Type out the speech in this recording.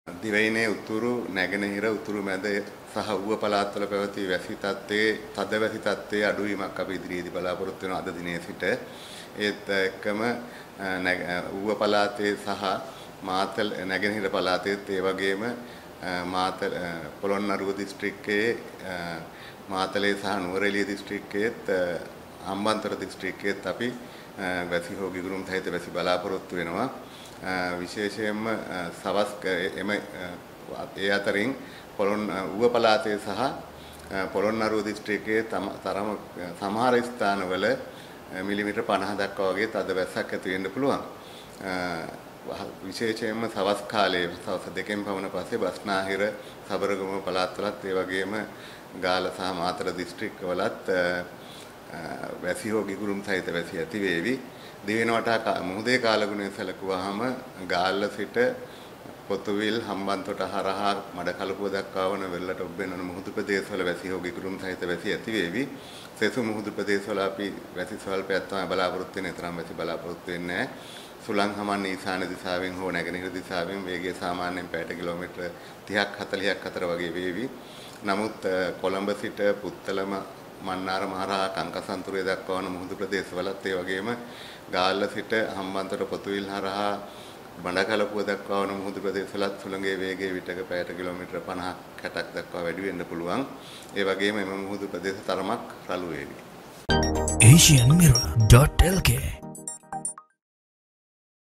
දිවයිනේ උතුරු නැගෙනහිර උතුරු මැද සහ ඌව පළාත්වල පැවති වැසි තත්ත්වයේ තද වැසි තත්ත්වයේ අඩුවීමක් අපි ඉදිරියේදී බලාපොරොත්තු වෙන අද දිනේ සිට ඒත් එක්කම ඌව පළාතේ සහ මාතල නැගෙනහිර පළාතේත් ඒ වගේම මාතල පොළොන්නරුව දිස්ත්‍රික්කයේ මාතලේ සහ නුවරඑළිය දිස්ත්‍රික්කයේත් හම්බන්තොට දිස්ත්‍රික්කයේත් අපි වැසි හෝ ගිගුරුම් සහිත වැසි බලාපොරොත්තු වෙනවා. විශේෂයෙන්ම සවස් ඒ අතරින් ඌව පළාතේ සහ පොළොන්නරුව දිස්ත්‍රික්කයේ තරම සමහර ස්ථානවල මිලිමීටර් 50 දක්වා වගේ තද වැස්සක් ඇති වෙන්න පුළුවන්. විශේෂයෙන්ම සවස් කාලයේ සවස් 2කින් පමණ පස්සේ බස්නාහිර සබරගම පළාත්වලත් ඒ වගේම ගාල්ල සහ මාතර දිස්ත්‍රික්කවලත් වැසි හෝ ගිගුරුම් සහිත වැසි ඇති වේවි. දිවෙන වටා මුහුදේ කාලගුණය සැලකුවාම ගාල්ල සිට පොතුවිල් හම්බන්තොට හරහා මඩකලපුව දක්වා වන වෙරළට ඔබ්බෙන මුහුදු ප්‍රදේශවල වැසි හෝ ගිගුරුම් සහිත වැසි ඇති වේවි. සෙසු මුහුදු ප්‍රදේශවල අපි වැසි ස්වල්පයක් තමයි බලාපොරොත්තු වෙන්නේ. තරම් වැසි බලාපොරොත්තු වෙන්නේ නැහැ. සුළං හමන් ඊශාන දිශාවෙන් හෝ නැගෙනහිර දිශාවෙන් වේගය සාමාන්‍යයෙන් පැයට කිලෝමීටර් 30ක් 40ක් අතර වගේ වේවි. නමුත් කොළඹ සිට පුත්තලම මන්නාර මහරහා කංකසන්තුරේ දක්වා වන මුහුදු ප්‍රදේශවලත් ඒ වගේම ගාල්ල සිට හම්බන්තොට පොතුවිල් හරහා බණකලපුව දක්වා වන මුහුදු ප්‍රදේශවලත් සුළඟේ වේගය විටක පැයට කිලෝමීටර් 50ක් 60ක් දක්වා වැඩි වෙන්න පුළුවන්. ඒ වගේම එම මුහුදු ප්‍රදේශ තරමක් රළු වේවි. asianmirror.lk